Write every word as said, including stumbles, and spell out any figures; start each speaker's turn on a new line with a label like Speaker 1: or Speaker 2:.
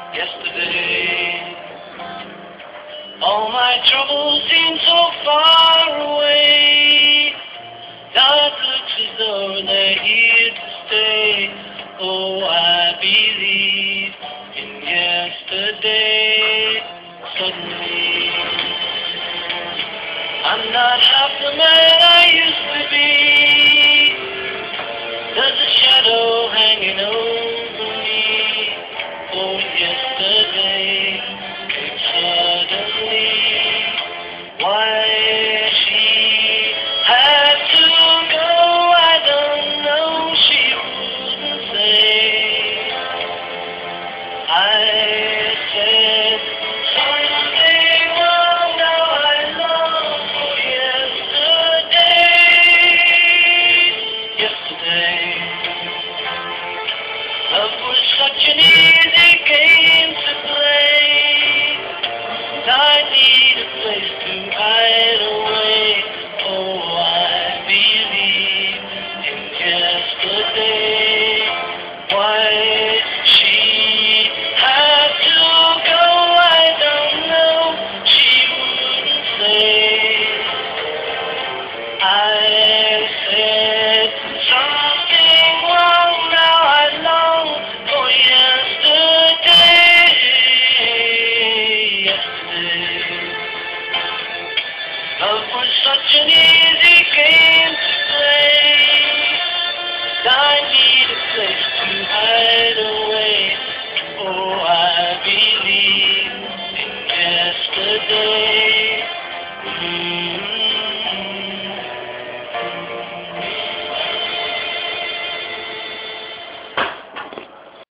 Speaker 1: yesterday. All my troubles seem so far away. Now it looks as though they're here to stay. Oh, I believe in yesterday. Suddenly, I'm not half the man I used to be. There's a shadow hanging over me. Oh, yesterday came suddenly. Why she had to go, I don't know. She wouldn't say. I said something wrong. Now I long for yesterday. Yesterday, love was such an easy game to play. I need a place to hide away. Oh, I believe in yesterday. Why she had to go, I don't know. She wouldn't say. I said something wrong. Now I long for yesterday. Yesterday, love was such an easy game to play. I need a place to hide away. Oh, I believe in yesterday.